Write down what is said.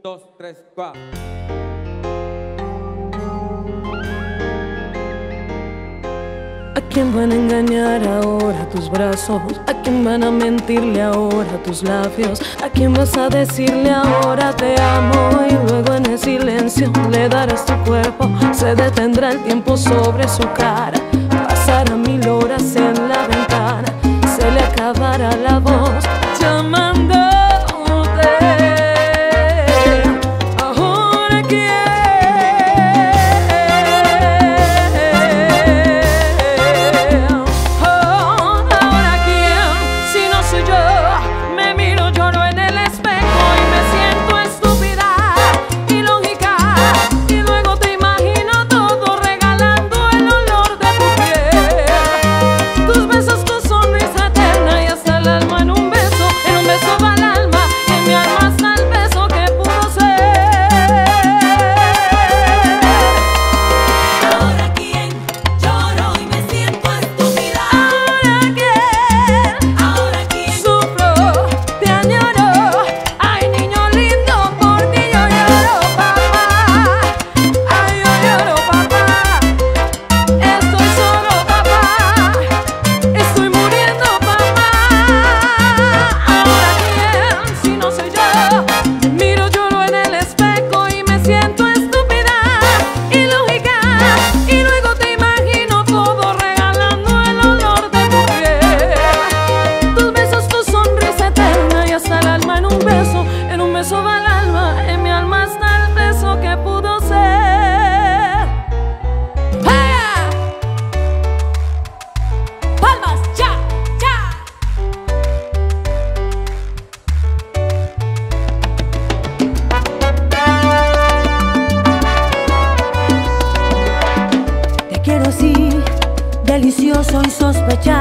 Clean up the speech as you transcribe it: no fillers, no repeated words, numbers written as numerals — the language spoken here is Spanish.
2, 3, 4. ¿A quién van a engañar ahora tus brazos? ¿A quién van a mentirle ahora tus labios? ¿A quién vas a decirle ahora te amo? Y luego en el silencio le darás tu cuerpo. Se detendrá el tiempo sobre su cara. Pasará 1000 horas en la ventana. Se le acabará la voz llamándote. Ahora quién. Quiero así, delicioso y sospechar.